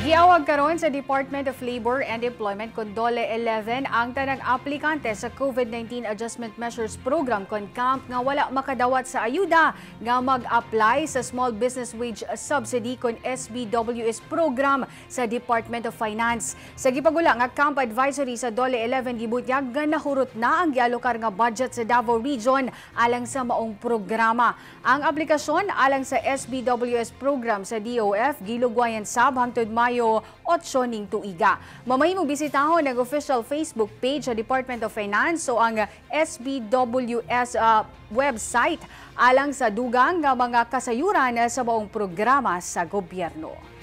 Giawag karon sa Department of Labor and Employment kon Dole 11 ang tanang aplikante sa COVID-19 Adjustment Measures Program kon CAMP nga wala makadawat sa ayuda nga mag-apply sa Small Business Wage Subsidy kon SBWS program sa Department of Finance. Sa gipagula nga CAMP advisory sa Dole 11 gibutyag nga nahurot na ang gialokar nga budget sa Davao Region alang sa maong programa. Ang aplikasyon alang sa SBWS program sa DOF gilugwayan sab hangtod Mayo 8 ning tuiga. Mamahimong bisitahon ang official Facebook page sa Department of Finance o ang SBWS website alang sa dugang nga mga kasayuran sa maong programa sa gobyerno.